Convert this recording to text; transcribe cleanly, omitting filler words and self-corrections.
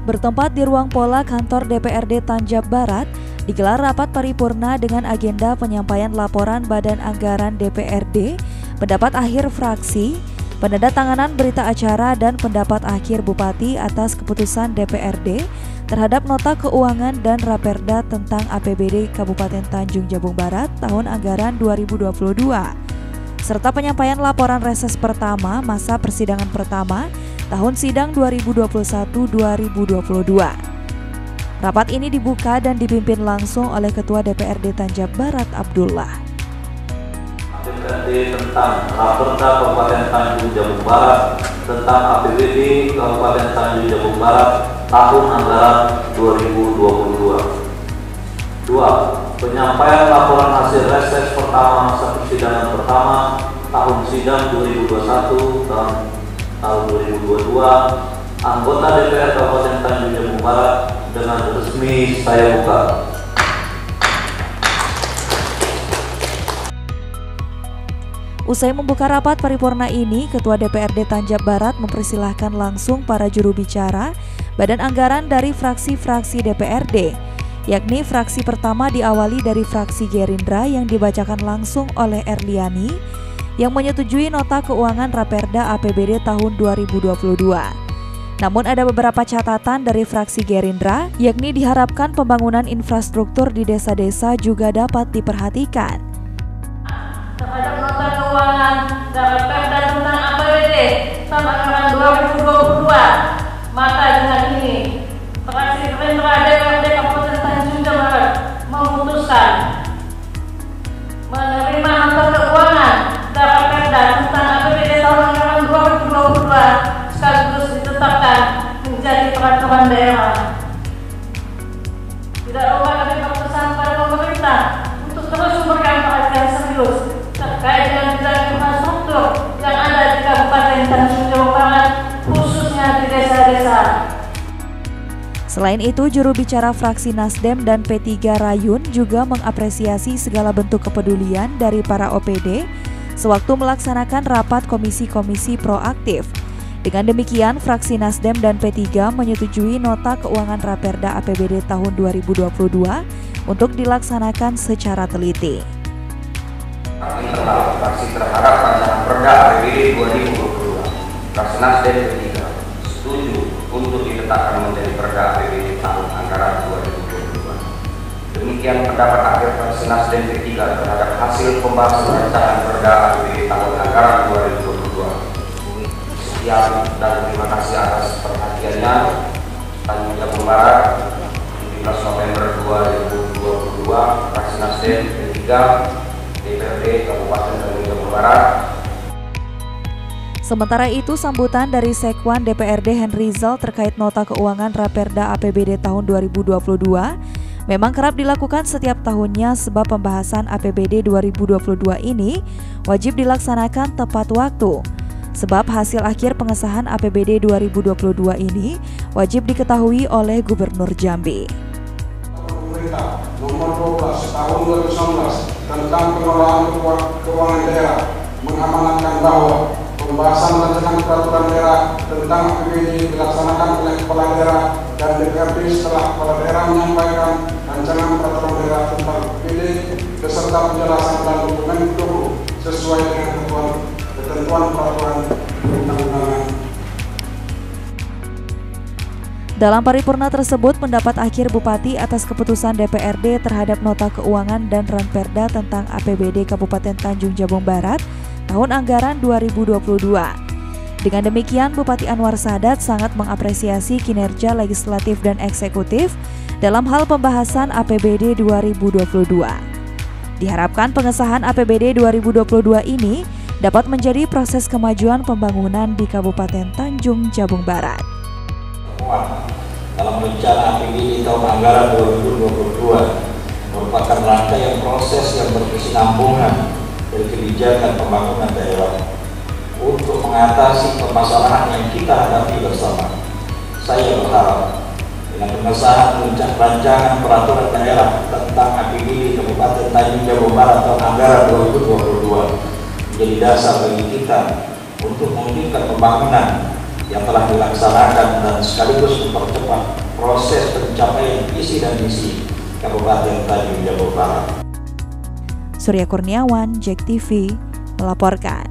Bertempat di ruang pola kantor DPRD Tanjab Barat, digelar rapat paripurna dengan agenda penyampaian laporan Badan Anggaran DPRD, pendapat akhir fraksi, penandatanganan berita acara dan pendapat akhir Bupati atas keputusan DPRD terhadap nota keuangan dan Raperda tentang APBD Kabupaten Tanjung Jabung Barat tahun anggaran 2022, serta penyampaian laporan reses pertama masa persidangan pertama tahun sidang 2021-2022. Rapat ini dibuka dan dipimpin langsung oleh Ketua DPRD Tanjab Barat Abdullah. DPRD tentang Raperda Kabupaten Tanjung Jabung Barat tentang APBD Kabupaten Tanjung Jabung Barat tahun anggaran 2022. 2. Penyampaian laporan hasil reses pertama masa persidangan pertama tahun sidang 2021 tahun 2022 anggota DPR Kabupaten Tanjung Jabung Barat dengan resmi saya buka. Usai membuka rapat paripurna ini, Ketua DPRD Tanjab Barat mempersilahkan langsung para juru bicara Badan Anggaran dari fraksi-fraksi DPRD, yakni fraksi pertama diawali dari fraksi Gerindra yang dibacakan langsung oleh Erliani yang menyetujui nota keuangan Raperda APBD tahun 2022. Namun ada beberapa catatan dari fraksi Gerindra, yakni diharapkan pembangunan infrastruktur di desa-desa juga dapat diperhatikan. Terhadap nota keuangan Raperda tentang APBD tahun anggaran 2022, maka dengan ini fraksi Gerindra DPRD Kabupaten Tanjung Jabung Barat memutuskan menerima nota keuangan Raperda tentang APBD tahun anggaran 2022 sekaligus ditetapkan menjadi peraturan daerah. Tidak lupa kami berpesan pada pemerintah untuk terus memberikan perhatian serius terkait dengan bidang infrastruktur yang ada di Kabupaten Tanjung Jabung Barat, khususnya di desa-desa. Selain itu, juru bicara fraksi Nasdem dan P3 Rayun juga mengapresiasi segala bentuk kepedulian dari para OPD sewaktu melaksanakan rapat komisi-komisi proaktif. Dengan demikian, fraksi Nasdem dan P3 menyetujui nota keuangan Raperda APBD tahun 2022 untuk dilaksanakan secara teliti. Internal fraksi terhadap rancangan Perda APBD 2022. Fraksi Nasdem P3 setuju untuk ditetapkan menjadi Perda APBD tahun anggaran 2022. Demikian pendapat akhir fraksi Nasdem P3 terhadap hasil pembahasan rancangan Perda APBD tahun anggaran 2022. Sekian dan terima kasih atas perhatiannya. Tanjung Jabung Barat, 17 November 2022, fraksi Nasdem P3 DPRD Kabupaten Tanjung Jabung Barat. Sementara itu, sambutan dari Sekwan DPRD Henrizal terkait nota keuangan Raperda APBD tahun 2022 memang kerap dilakukan setiap tahunnya sebab pembahasan APBD 2022 ini wajib dilaksanakan tepat waktu. Sebab hasil akhir pengesahan APBD 2022 ini wajib diketahui oleh Gubernur Jambi. Pemerintah Nomor 12 Tahun 2019 tentang pengelolaan keuangan daerah mengamanatkan bahwa pembahasan rancangan peraturan daerah tentang APBD dilaksanakan oleh Kepala Daerah dan DPRD setelah Kepala Daerah menyampaikan rancangan peraturan daerah tentang APBD beserta penjelasan dan dokumen pendukung sesuai dengan ketentuan peraturan perundang-undangan. Dalam paripurna tersebut, pendapat akhir Bupati atas keputusan DPRD terhadap nota keuangan dan Raperda tentang APBD Kabupaten Tanjung Jabung Barat tahun anggaran 2022. Dengan demikian, Bupati Anwar Sadat sangat mengapresiasi kinerja legislatif dan eksekutif dalam hal pembahasan APBD 2022. Diharapkan pengesahan APBD 2022 ini dapat menjadi proses kemajuan pembangunan di Kabupaten Tanjung Jabung Barat. Dalam rencana APBD tahun anggaran 2022 merupakan rangkaian proses yang berkesinambungan dari kebijakan pembangunan daerah untuk mengatasi permasalahan yang kita hadapi bersama. Saya berharap dengan pengesahan rancangan peraturan daerah tentang APBD Kabupaten Tanjung Jabung Barat tahun anggaran 2022 menjadi dasar bagi kita untuk mewujudkan pembangunan yang telah dilaksanakan dan sekaligus mempercepat proses pencapaian visi dan misi Kabupaten Tanjung Jabung Barat. Surya Kurniawan, JEK TV, melaporkan.